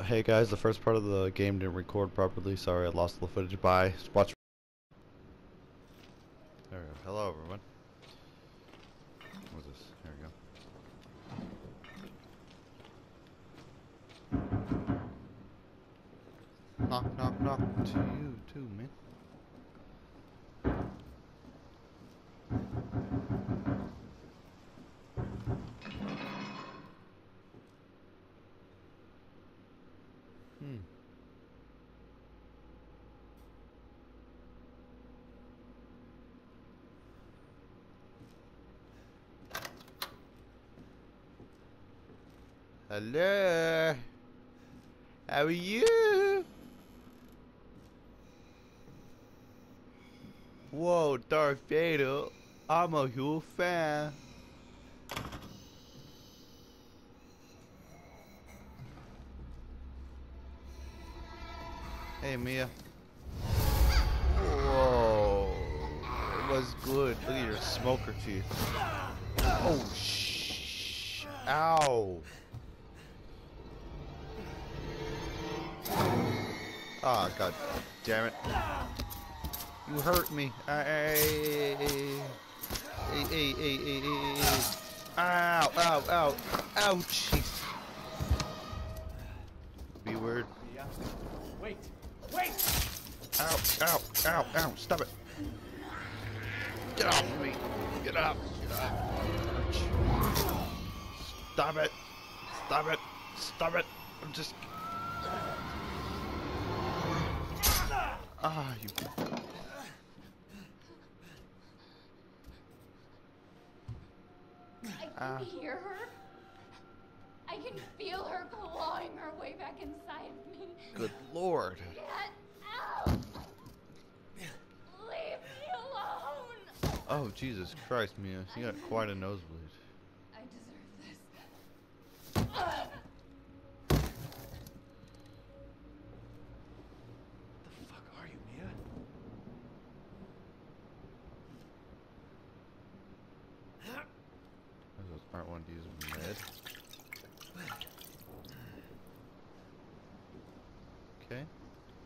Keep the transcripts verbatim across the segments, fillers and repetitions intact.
Hey guys, the first part of the game didn't record properly. Sorry, I lost the footage. Bye. Just watch. There we go. Hello, everyone. What's this? There we go. Knock, knock, knock. To you too, man. Hmm. Hello. How are you? Whoa, Darth Vader. I'm a huge fan. Hey, Mia. Whoa. It was good. Look at your smoker teeth. Oh, shh. Ow. Ah, oh, god damn it. You hurt me. Hey, hey, hey, hey, hey, hey. Ow, ow, ow. Ouchies. B word. Wait, wait! Ow, ow, ow, ow. Stop it. Get off of me. Get up. Get up. Stop it. Stop it. Stop it. I'm just... Ah, you... I can Ah. hear her. I can feel her clawing her way back inside of me. Good lord. Get out! Leave me alone! Oh, Jesus Christ, Mia. You got quite a nosebleed. I deserve this. The fuck are you, Mia? This is a smart one to use med. Okay. Am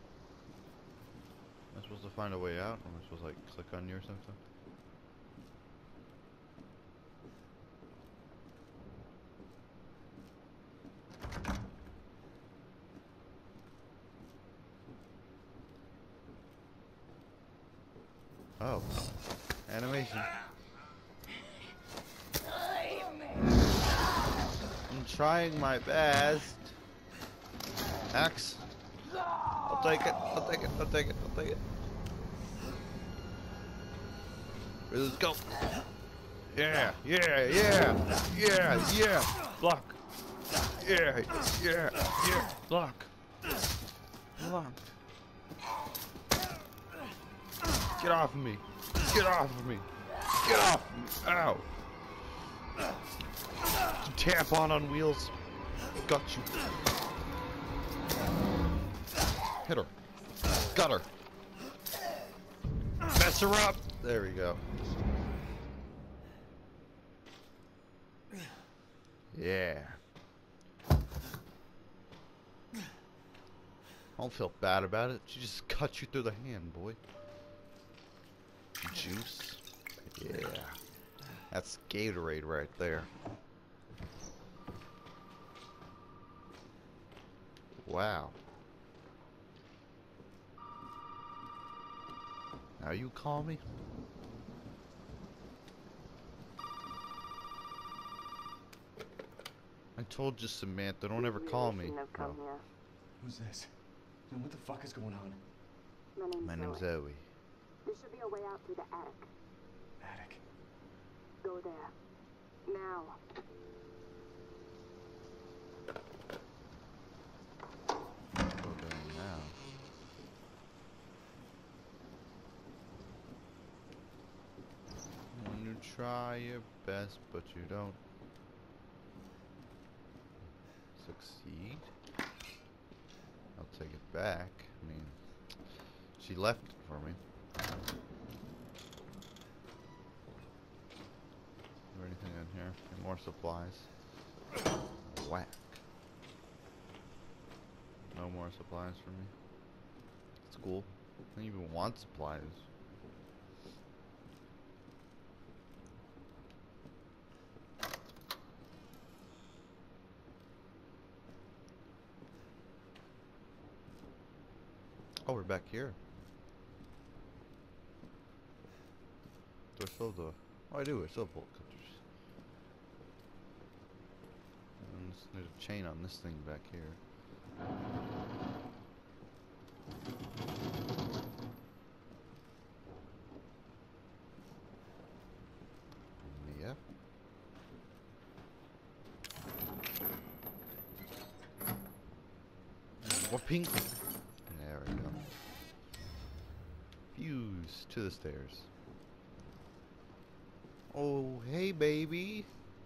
I supposed to find a way out? Or am I supposed to like click on you or something? Oh. Animation. Leave me. I'm trying my best. Axe. I'll take it. I'll take it. I'll take it. I'll take it. Let's go. Yeah. Yeah. Yeah. Yeah. Yeah. Block. Yeah. Yeah. Yeah. Block. Block. Get off of me. Get off of me. Get off of me. Ow. Tampon on wheels. Got you. Hit her. Got her. Mess her up. There we go. Yeah. Don't feel bad about it. She just cut you through the hand, boy. Juice. Yeah. That's Gatorade right there. Wow. Now you call me? I told you, Samantha, don't ever call me. No. Who's this? And what the fuck is going on? My name's, My name's Zoe. Zoe. There should be a way out through the attic. Attic. Go there. Now. Go there now. And you try your best, but you don't succeed. I'll take it back. I mean, she left it for me. Is there anything in here? Any more supplies? Whack. no more supplies for me. It's cool. I don't even want supplies. Oh, we're back here. Do I still have the... Oh, I do. I still have bolt cutters. And there's a chain on this thing back here. Yeah. More pink. There we go. Fuse to the stairs. Oh, hey, baby.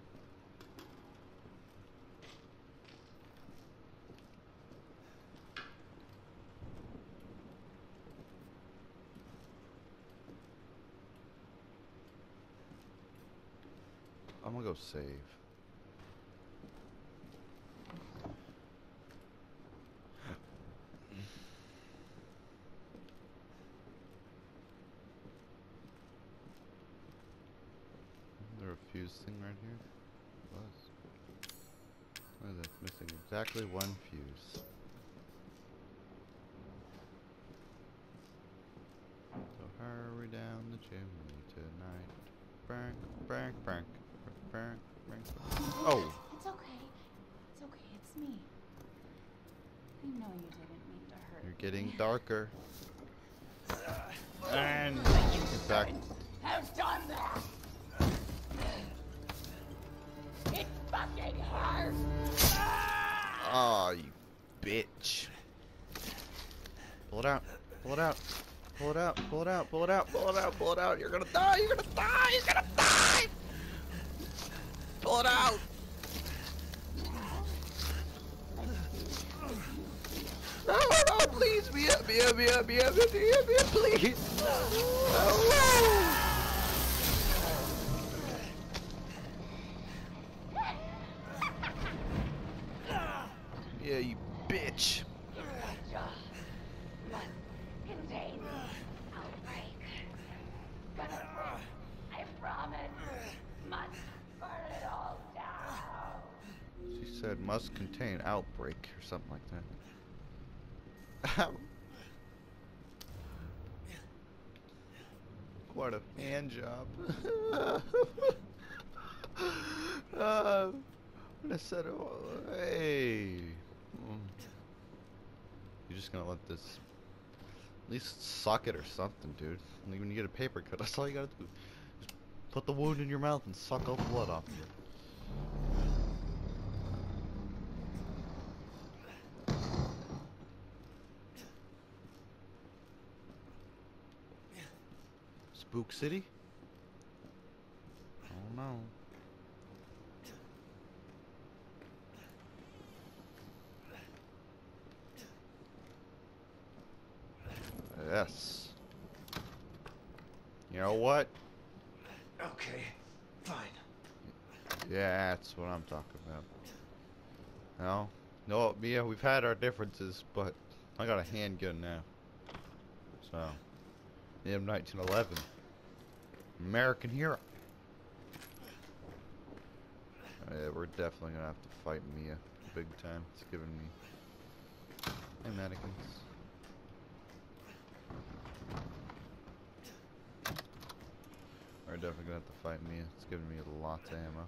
I'm gonna go save. Fuse thing right here? Was. What is it? Missing exactly one fuse. So hurry down the chimney tonight. Brank, brank, brank, brank, brank. Oh! It's okay. It's okay. It's me. I know you didn't mean to hurt You're getting me. darker. And get back. Have done that. It fucking hurts. Aw, you bitch. Pull it out. Pull it out. Pull it out. Pull it out. Pull it out. Pull it out. Pull it out. You're gonna die. You're gonna die. You're gonna die. Pull it out. No, no, please. Mia, Mia, Mia, Mia, Mia, Mia, Mia, please. No. Yeah, you bitch. Must contain outbreak. Gonna I promise. Must burn it all down. She said must contain outbreak or something like that. What a hand job. uh, I said, oh, hey. You're just gonna let this at least suck it or something, dude. Like when you get a paper cut, that's all you gotta do. Just put the wound in your mouth and suck all the blood off of it. Spook City? Oh no. Yes. You know what? Okay, fine. Yeah, that's what I'm talking about. No, no, Mia, we've had our differences, but I got a handgun now. So, M nineteen eleven, American hero. Yeah, we're definitely gonna have to fight Mia big time. It's giving me. Hey, mannequins. We're definitely gonna have to fight Mia. It's giving me lots of ammo.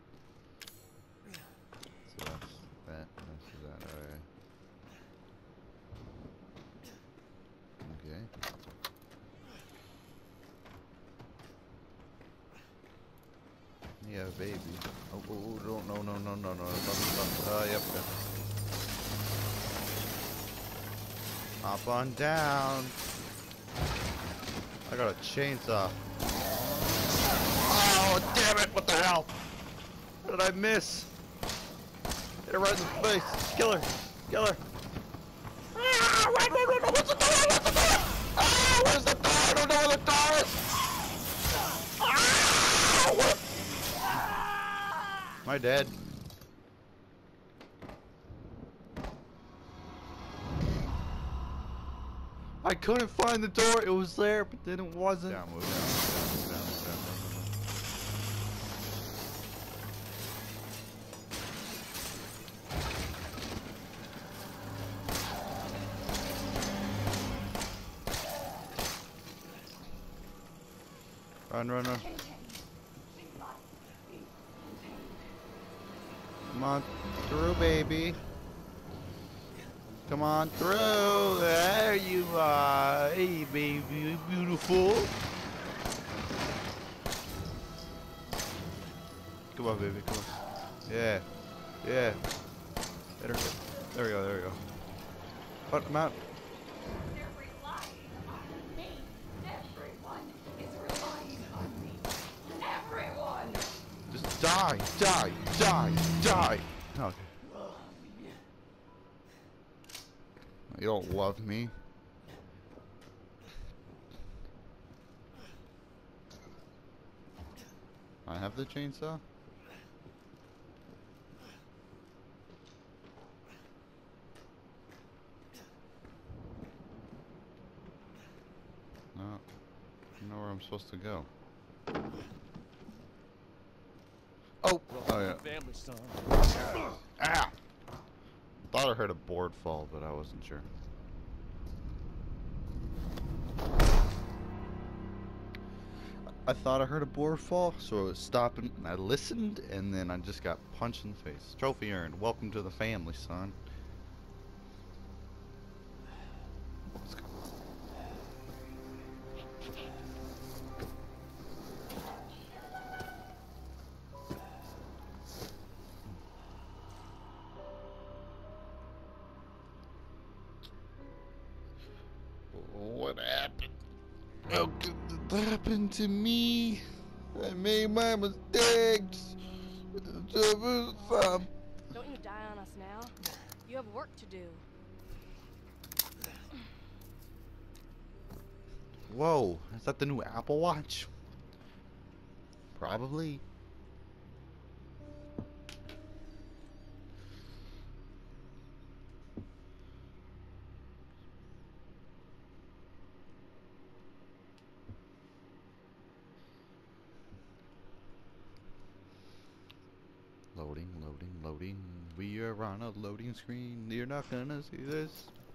So that's that. This is that. Alright. Okay. Yeah, baby. Oh, oh, oh, no, no, no, no, no, no. Uh, yep. yep. Hop on down. I got a chainsaw. Oh, damn it! What the hell? What did I miss? Hit her right in the face. Kill her. Kill her. Ah, run, run, run, run. What's the door? What's the door? Ah, where's the door? I don't know where the door is. Ah, what? Am I dead? I couldn't find the door. It was there, but then it wasn't. Down, move down, move down, move down, move down. Run, run, run. Come on through, baby. Come on through. There you are. Hey, baby, beautiful. Come on, baby. Come on. Yeah. Yeah. Let her go. There we go. There we go. Put him out. They're relying on me. Everyone is relying on me. Everyone. Just die, die, die, die. Okay. You don't love me. I have the chainsaw. No, I know where I'm supposed to go. Oh, oh yeah. Family, son. Ah! Thought I heard a board fall, but I wasn't sure. I thought I heard a board fall, so I was stopping and I listened, and then I just got punched in the face. Trophy earned. Welcome to the family, son. Let's go. What happened? How could that happen to me? I made my mistakes. Um, Don't you die on us now. You have work to do. Whoa, is that the new Apple Watch? Probably. Loading, loading, loading. We are on a loading screen. You're not gonna see this.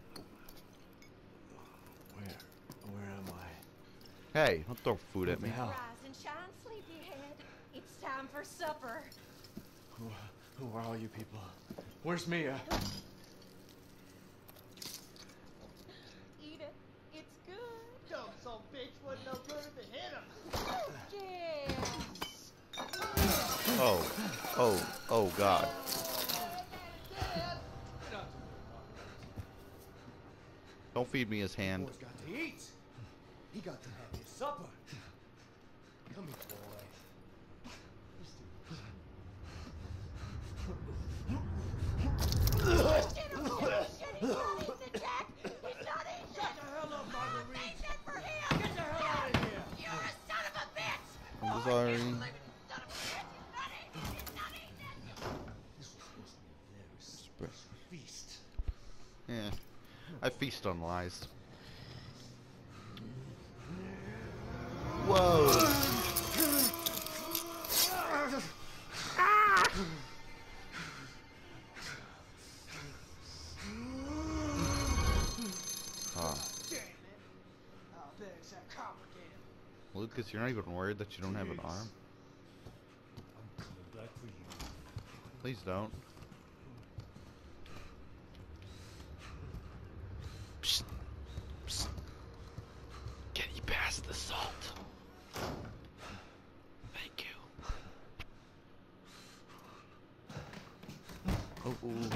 Where? Where am I? Hey, don't throw food at me. Hell. Rise and shine, sleepyhead. It's time for supper. Who, who are all you people? Where's Mia? Eat it. It's good. Dumb son of a bitch wasn't no good if it hit him. Yeah. Oh, oh, oh God. Don't feed me his hand. Boy's got to eat. He got to have his supper. Come here, boy. Shut the hell up, Marguerite. Get the hell out of here. You're a son of a bitch. I'm sorry. Son of a bitch. He's not eating. This was supposed to be a very special feast. Yeah, I feast on lies. Whoa. Ah. Damn it. Oh, there's that complicated. Lucas, you're not even worried that you don't have an arm? I'm coming back for you. Please don't. Psst. Psst. Get you past the salt. Thank you. Oh, oh.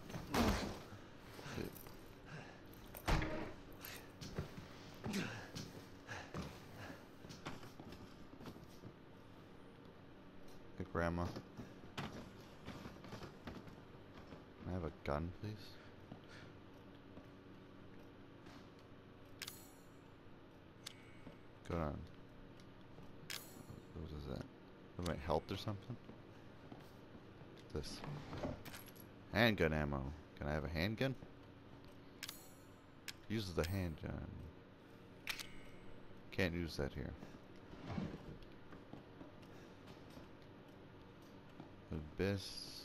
Hey, Grandma. Can I have a gun, please? Go on. What is that? That might help or something? This. Handgun ammo. Can I have a handgun? Uses the handgun. Can't use that here. Abyss.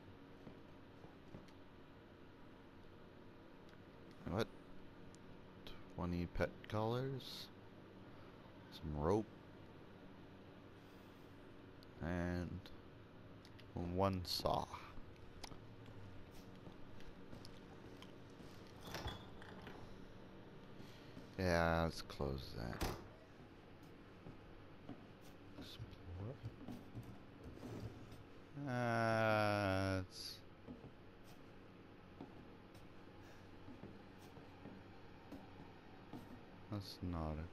What? twenty pet collars. Some rope. And one saw. Yeah, let's close that. Uh, it's that's not it.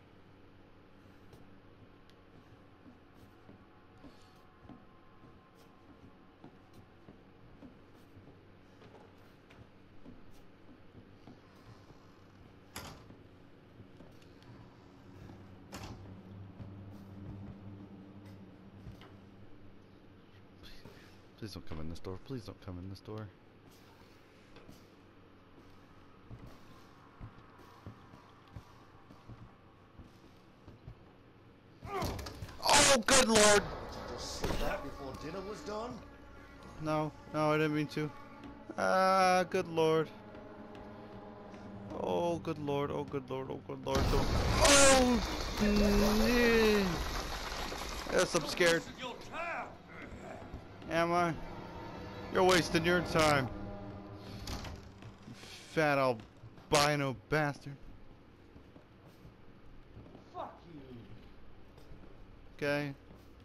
Please don't come in this door. Please don't come in this door. Oh, good lord! Just slip that before dinner was done? No, no, I didn't mean to. Ah, good lord. Oh, good lord. Oh, good lord. Oh, good lord. Don't. Oh! mm, Yes, I'm scared. Am I? You're wasting your time. You fat albino bastard. Fuck you. Okay.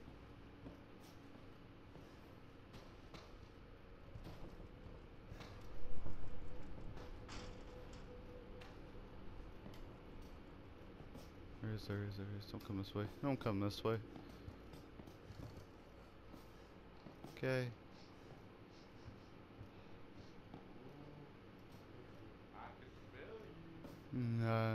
Where is there? Is there? Is don't come this way. Don't come this way. Okay. Nah.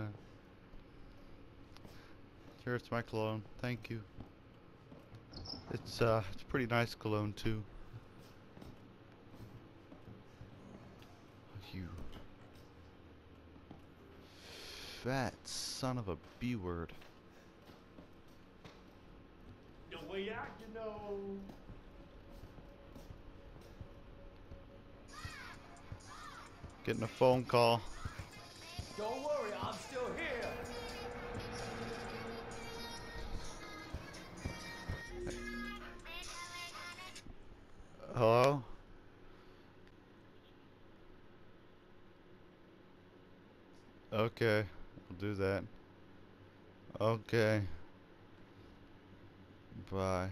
Sure, it's my cologne. Thank you. It's uh, it's pretty nice cologne too. You fat son of a B word. The way out, you know. Getting a phone call. Don't worry, I'm still here. Hello? Okay, I'll do that. Okay. Bye.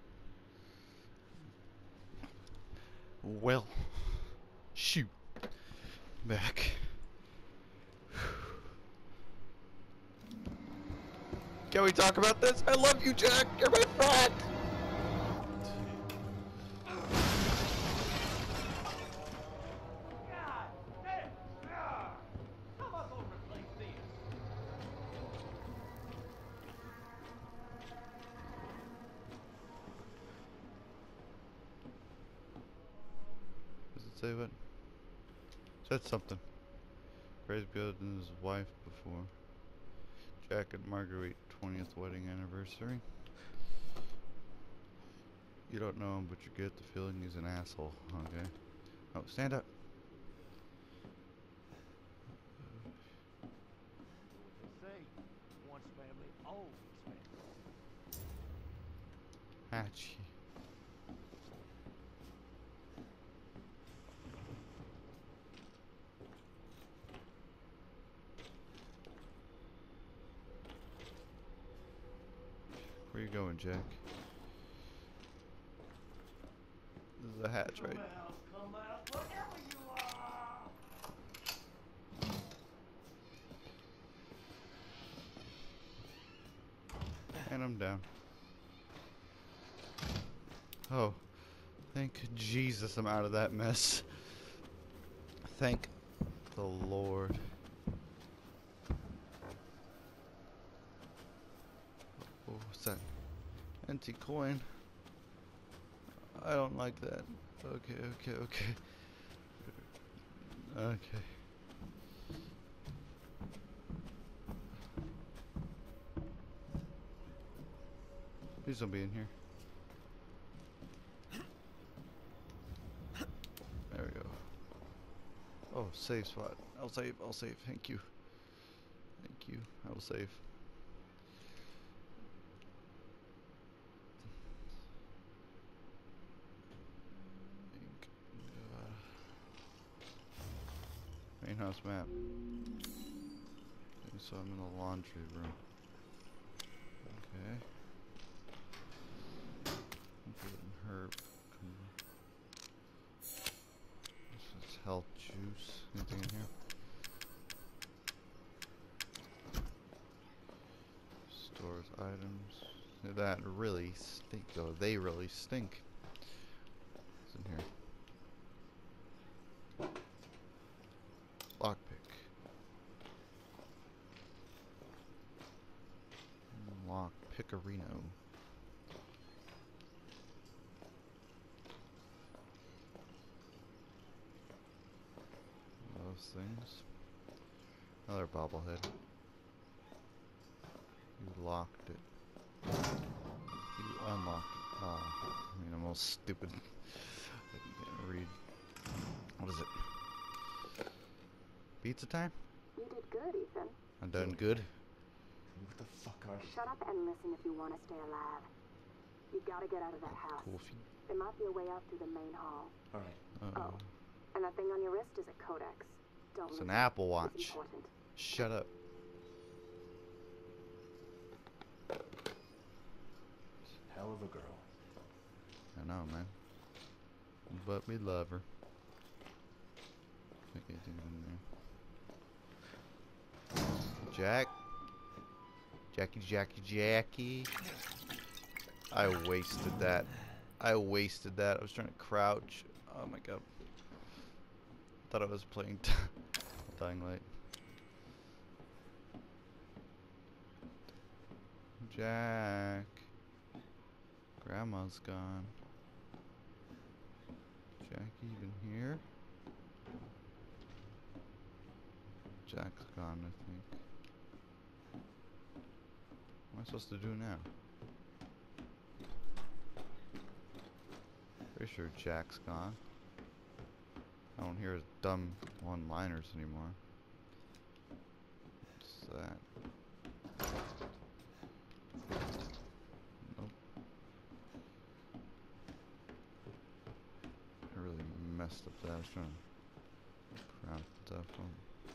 Well, shoot. Back. Can we talk about this? I love you, Jack. You're my friend. Does it say what? Said something. Gray's building his wife before. Jack and Marguerite twentieth wedding anniversary. You don't know him, but you get the feeling he's an asshole. Okay. Oh, stand up. Say, once family, always family. Hatchie. Where you going, Jack? This is the hatch, right? Come out, come out, wherever you are. And I'm down. Oh, thank Jesus I'm out of that mess. Thank the Lord. Oh, what's that? Empty coin. I don't like that. Okay, okay, okay. Okay. Please don't be in here. There we go. Oh, save spot. I'll save. I'll save. Thank you. Thank you. I will save. Main house map. Okay, so I'm in the laundry room. Okay. Herb. This is health juice. Anything in here? Stores items. That really stink though. They really stink. What's in here? Lockpick. Lock Pickerino. Those things. Another bobblehead. You locked it. You unlocked it. Oh, I mean, I'm all stupid. I can't read. What is it? Pizza time? You did good, Ethan. I'm done good. What the fuck are you? Shut up and listen if you want to stay alive. You gotta get out of that house. Coffee. There might be a way out through the main hall. All right. Uh-oh. Oh, and that thing on your wrist is a codex. Don't It's lose an it. Apple It's Watch. important. Shut up. Hell of a girl. I know, man. But we love her. Think anything in there. Jack. Jackie, Jackie, Jackie. I wasted that. I wasted that. I was trying to crouch. Oh my god. Thought I was playing Dying Light. Jack. Grandma's gone. Jack even here? Jack's gone, I think. What am I supposed to do now? Pretty sure Jack's gone. I don't hear his dumb one-liners anymore. What's that? Nope. I really messed up that. I was trying to craft stuff on.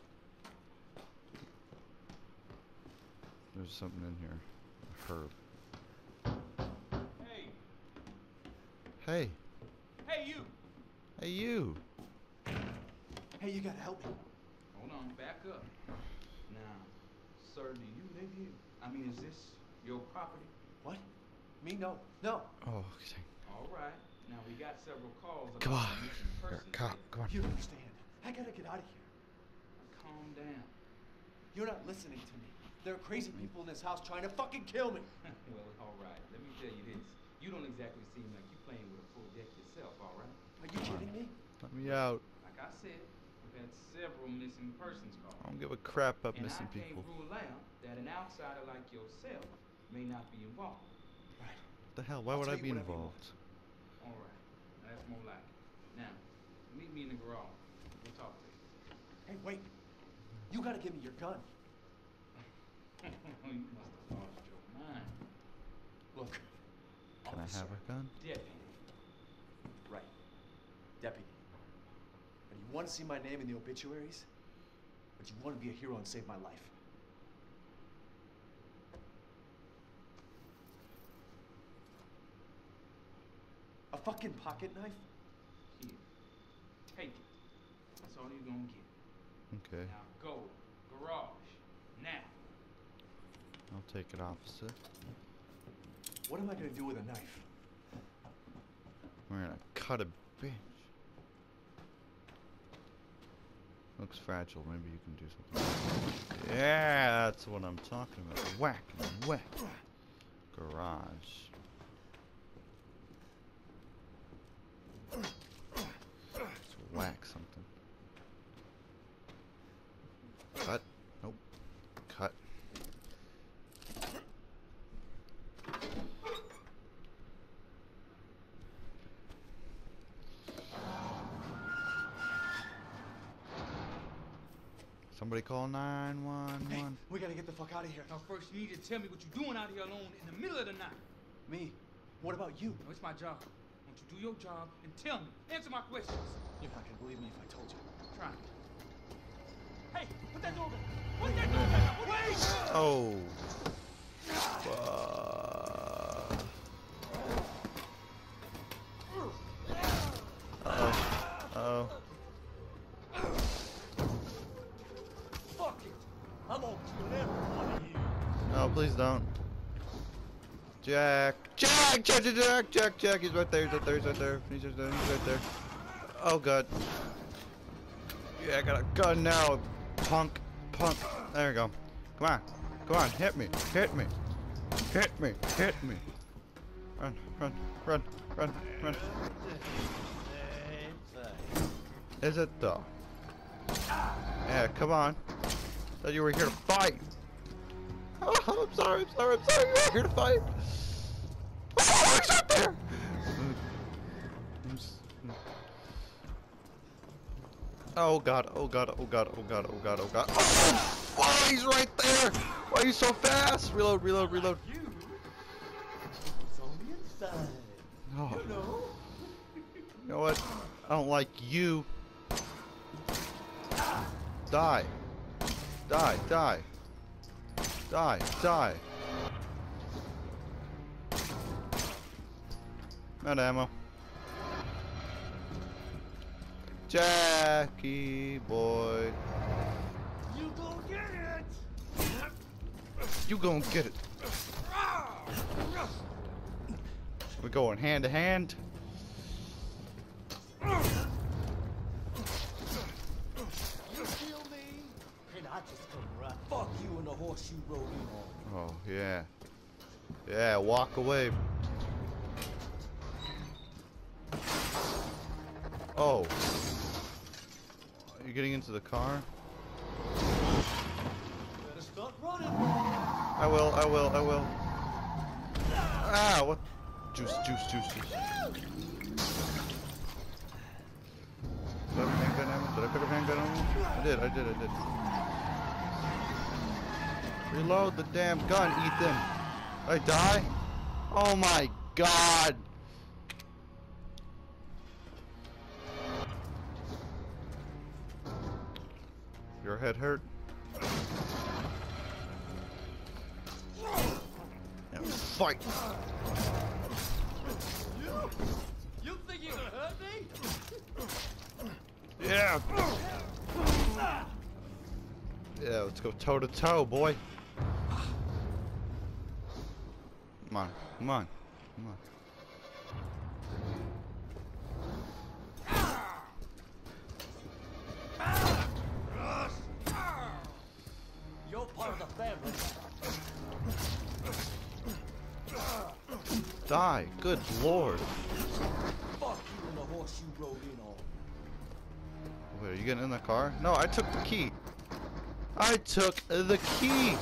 There's something in here. A herb. Hey! Hey! Hey, you! Hey, you! Hey, you gotta help me. Hold on, back up. Now, sir, do you live here? I mean, is this your property? What? Me? No. No. Oh, okay. All right. Now, we got several calls about Come on. a missing You're person a cop. here. Come on. You don't understand. I gotta get out of here. Calm down. You're not listening to me. There are crazy people in this house trying to fucking kill me. Well, all right. Let me tell you this. You don't exactly seem like you're playing with a full deck yourself, all right? Are you kidding me? Let me out. Like I said, we've had several missing persons calls. I don't give a crap about And missing I people. can't rule out that an outsider like yourself may not be involved. Right. What the hell? Why I'll would I tell be you whatever you involved? All right. That's more like it. Now, meet me in the garage. We'll talk later. Hey, wait. You gotta give me your gun. You must have lost your mind. Look. Can I officer, have a gun? Deputy. Right. Deputy. And you want to see my name in the obituaries? But you want to be a hero and save my life. A fucking pocket knife? Here. Take it. That's all you're gonna get. Okay. Now go. Garage. Now. I'll take it, officer. What am I gonna do with a knife? We're gonna cut a bitch. Looks fragile. Maybe you can do something. Yeah, that's what I'm talking about. Whack and whack. Garage. Let's whack something. Cut. Nope. Cut. Somebody call nine one Hey, one. we gotta get the fuck out of here. Now first you need to tell me what you're doing out here alone in the middle of the night. Me? What about you? No, it's my job. Won't you do your job and tell me? Answer my questions. You're not gonna believe me if I told you. Try me. Hey, put that door back. Put that door back. Wait! Oh. Fuck. Uh-oh. Uh-oh. Fuck it. I'm gonna kill every one of you. No, please don't. Jack. Jack! Jack, Jack, Jack, Jack, Jack. He's right there, he's right there, he's right there. He's right there, he's right there. Oh, God. Yeah, I got a gun now. Punk. Punk. There we go. Come on. Come on. Hit me. Hit me. Hit me. Hit me. Run, run, run, run, run. Is it though? Yeah, come on. Thought you were here to fight. Oh, I'm sorry, I'm sorry, I'm sorry. You were here to fight. Oh, he's up there. Oh god, oh god, oh god, oh god, oh god, oh god. Oh, oh, he's right there. Why are you so fast? Reload, reload, reload. You? It's on the inside. Oh. You know? You know what? I don't like you. Die. Die, die. Die, die. Not ammo. Jackie boy. You go get it! You gonna get it. We're going hand to hand. You feel me? And I just come right. Fuck you and the horse you rode in on. Oh, yeah. Yeah, walk away. Oh. Are you getting into the car? Better start running. I will, I will, I will. Ah, what? Juice, juice, juice, juice. Did I have a handgun ammo? Did I pick up handgun ammo? I did, I did, I did. Reload the damn gun, Ethan. Did I die? Oh my god. Your head hurt? Now fight! You? You think you can hurt me? Yeah! Yeah, let's go toe to toe, boy. Come on, come on, come on. You're part of the family. Die, good lord. Fuck you and the horse you rode in on. Wait, are you getting in the car? No, I took the key. I took the key.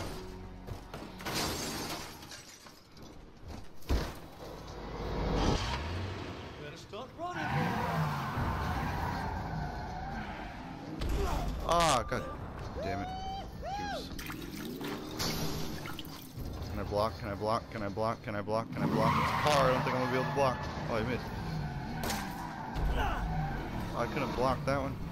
Better start running. Ah, god damn it. Juice. Can I block? Can I block? Can I block? Can I block? Can I block? It's a car. I don't think I'm gonna be able to block. Oh, I missed. Oh, I couldn't block that one.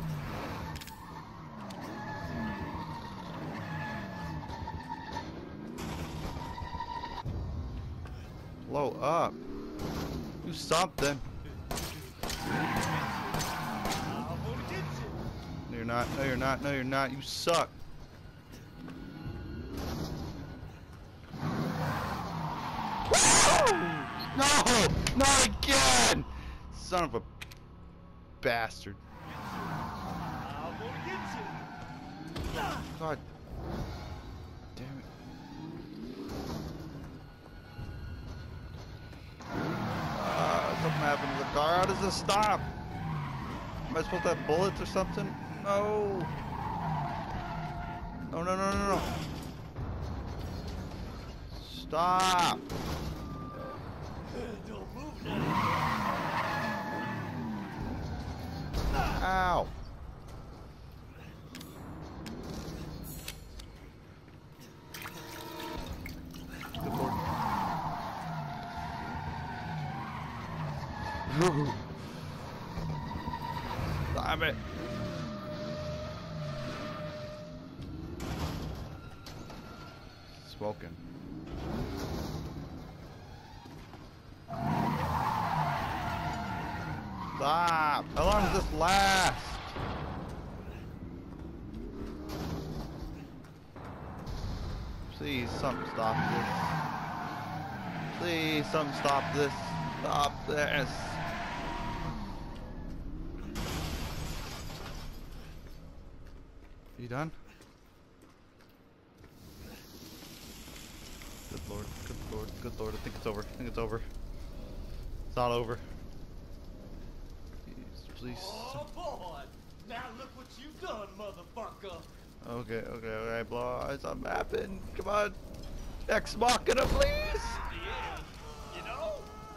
Blow up. Do something. No, you're not. No, you're not. No, you're not. You suck. No! Not again! Son of a bastard. God damn it. Uh, something happened to the car. How does this stop? Am I supposed to have bullets or something? No. No, no, no, no, no. Stop. Don't move now. Ow. Stop it. Smoking. Stop! How long does this last? Please, something stop this. Please, something stop this. Stop this. You done? Good lord, good lord, good lord. I think it's over. I think it's over. It's not over. Please. Oh boy! Now look what you've done, motherfucker! Okay, okay, okay, blow eyes on mapping. Come on. Ex Machina, please! Yeah, you know?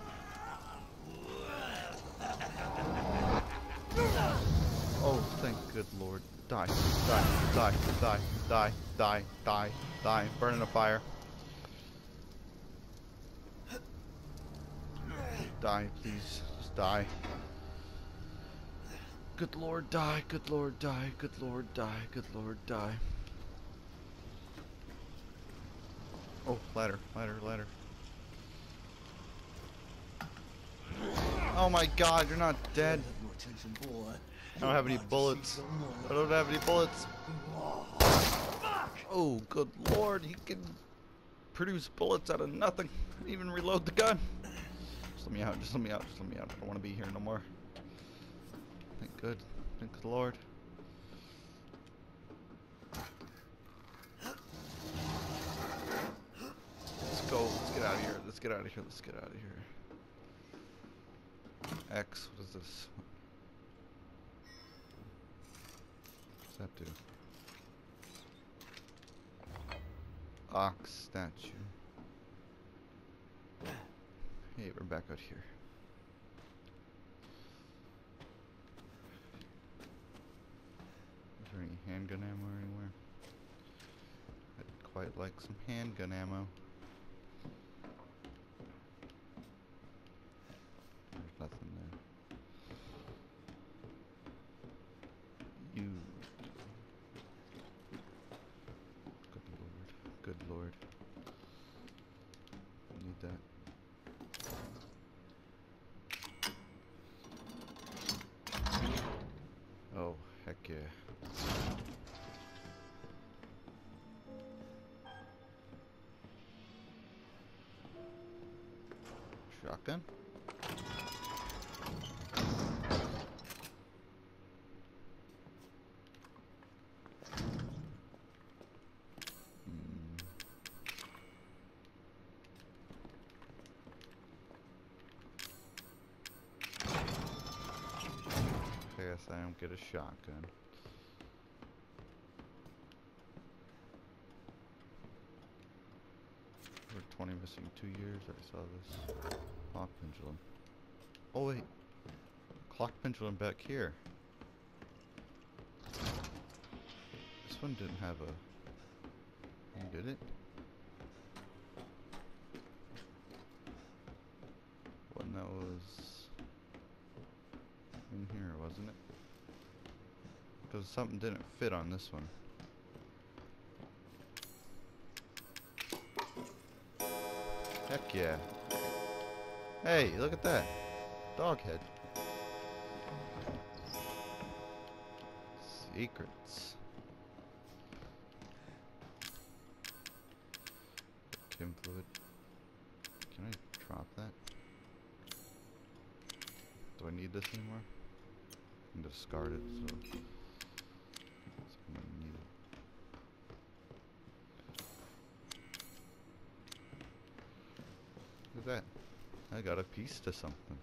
Oh, thank good lord. Die, die, die, die, die, die, die, die. Burn in a fire. Die, please. Just die. Good lord, die. Good lord, die. Good lord, die. Good lord, die. Oh, ladder, ladder, ladder. Oh my god, you're not dead. Your attention, boy. I don't have any bullets. I don't have any bullets. Oh, good lord, he can produce bullets out of nothing. Even reload the gun. Just let me out, just let me out, just let me out. I don't want to be here no more. Thank good. Thank the Lord. Let's go. Let's get out of here. Let's get out of here. Let's get out of here. X, what is this? What's that do? Ox statue. Hey, we're back out here. Is there any handgun ammo anywhere? I'd quite like some handgun ammo. There's nothing there. You. Good lord. Good lord. I need that. Oh, heck yeah. Shotgun? I guess I don't get a shotgun. We're twenty missing two years. I saw this clock pendulum. Oh wait, clock pendulum back here. This one didn't have a. Did it? One that was in here, wasn't it? Because something didn't fit on this one. Heck yeah. Hey, look at that. Dog head. Secrets. Chem fluid. Can I drop that? Do I need this anymore? I can discard it, so, so I'm gonna need it. Look at that. I got a piece to something.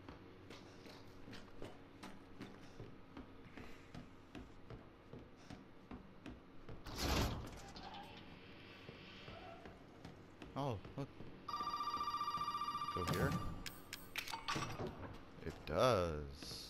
Oh, look. Go here. It does.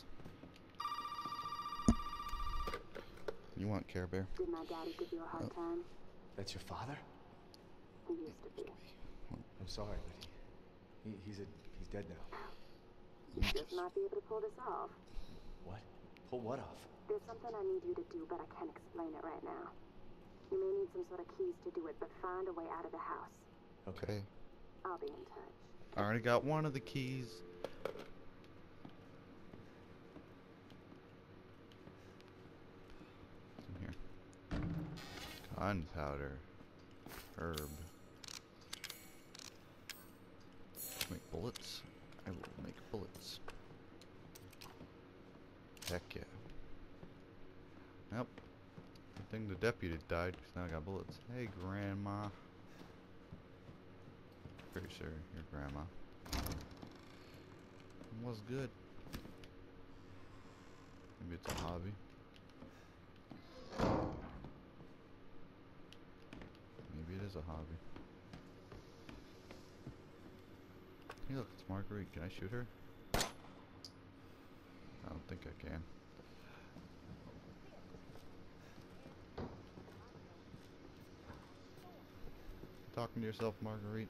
You want Care Bear? Did my daddy give you a hard Oh. time? That's your father? He used to be. I'm sorry, but he, he he's a he's dead now. You just might be able to pull this off. What? Pull what off? There's something I need you to do, but I can't explain it right now. You may need some sort of keys to do it, but find a way out of the house. Okay. I'll be in touch. I already got one of the keys. What's in here? Gunpowder. Herb. Make bullets? I will make bullets. Heck yeah. Yep. I think the deputy died because now I got bullets. Hey, Grandma. Pretty sure your grandma. What's good? Maybe it's a hobby. Maybe it is a hobby. Hey look, it's Marguerite. Can I shoot her? I don't think I can. Talking to yourself, Marguerite.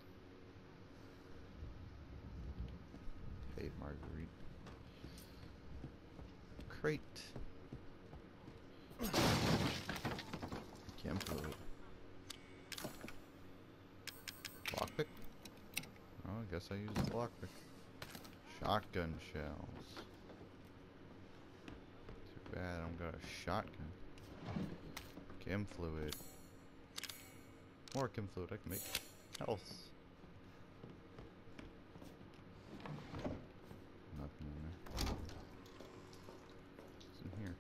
Hey, Marguerite. Crate. Can't put it. Lockpick? Oh, I guess I used the lockpick. Shotgun shells. Too bad I don't got a shotgun. Chem fluid. More chem fluid, I can make health. Nothing in there. What's in here?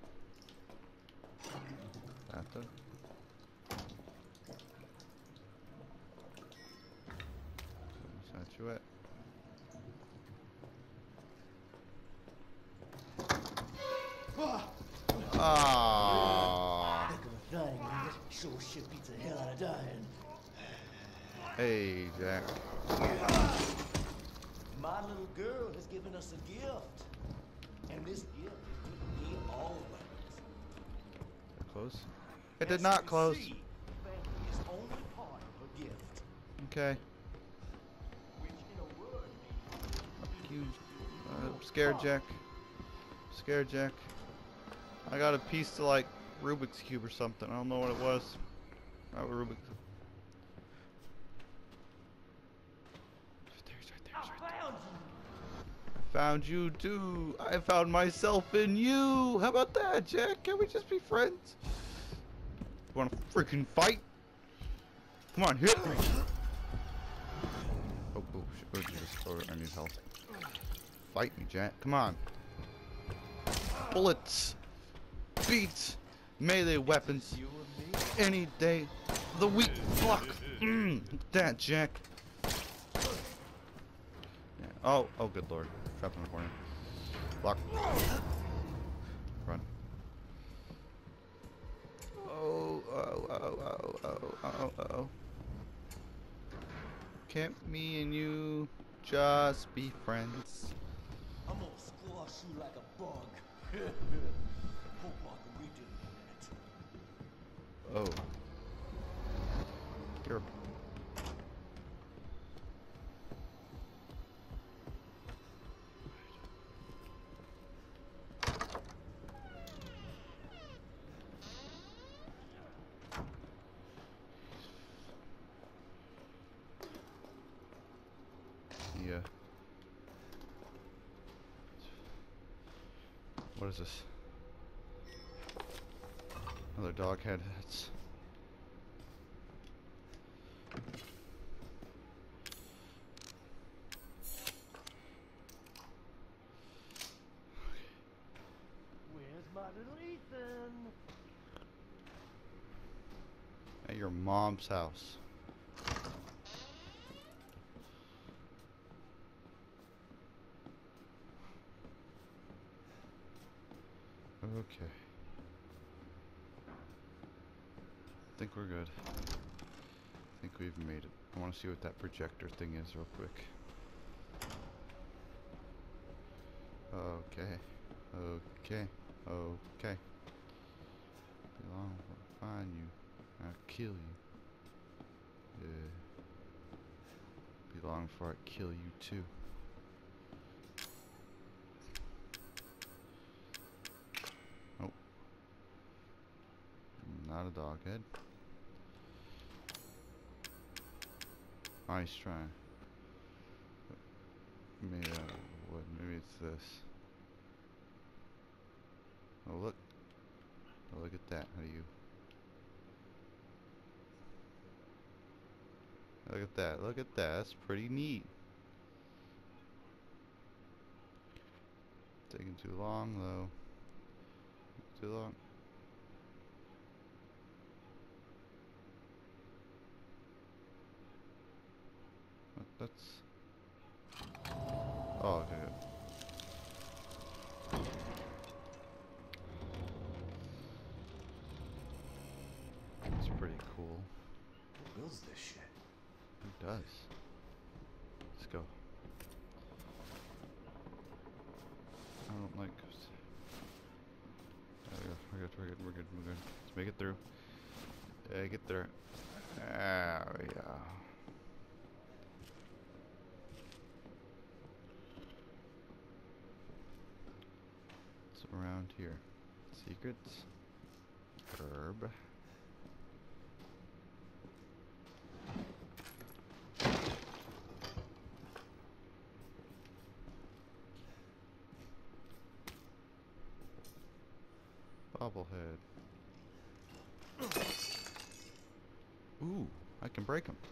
Bathtub? Statuette. Ah. Heck of a thing, man. Sure shit beats the hell out of dying. Hey, Jack. My little girl has given us a gift. And this gift is good for all weapons. Close? It did not close. Family is only part of a gift. Okay. Which in a word means You. Uh, scared Jack. Scared Jack. I got a piece to like Rubik's Cube or something. I don't know what it was. Oh, Rubik's. There's right there, right there. found I found you too. I found myself in you. How about that, Jack? Can we just be friends? You wanna freaking fight? Come on, hit me. Oh, oh, shit. Oh, Jesus. Oh, I need help. Fight me, Jack. Come on. Bullets. Beats. Melee weapons. You and me? Any day of the week. Fuck. Mm, that, Jack. Yeah. Oh, oh, good lord. Trapped in the corner. Block. Run. Oh, oh, oh, oh, oh, oh, oh. Can't me and you just be friends? I'm gonna squash you like a bug. Hope Marguerite didn't know that. Oh. You're. Yeah. What is this? Another dog head. That's Where's my little Ethan? at your mom's house. Okay. I think we're good. I think we've made it. I want to see what that projector thing is real quick. Okay. Okay. Okay. Belong, I'll find you. I'll kill you. Yeah. Belong before I kill you too. not a dog head. Nice try. Made out of wood. Maybe it's this. Oh look. Oh, look at that. How do you... Look at that. Look at that. That's pretty neat. Taking too long though. Too long. What, that's... Oh, okay. That's pretty cool. Who builds this shit? Who does? Let's go. I don't like... There we go. We're good, we're good, we're good, we're good. Let's make it through. Yeah, get there. There we go. What's around here? Secrets? Herb. Bobblehead. Ooh, I can break him.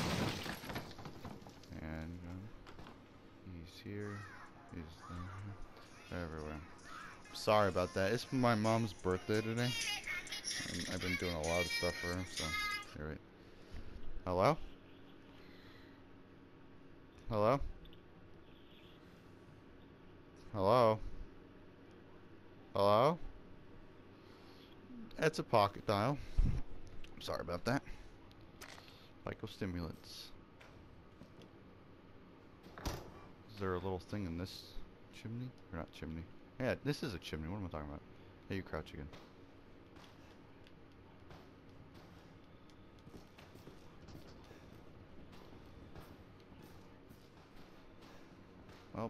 And um, he's here. He's there. Everywhere. Sorry about that. It's my mom's birthday today, and I've been doing a lot of stuff for her. So, you're right. Hello? Hello? Hello? Hello? That's a pocket dial. Sorry about that. Psychostimulants. Is there a little thing in this chimney? Or not chimney? Yeah, this is a chimney. What am I talking about? Hey, you crouch again. Well,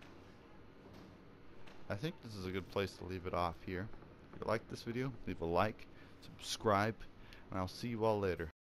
I think this is a good place to leave it off here. If you like this video, leave a like, subscribe, and I'll see you all later.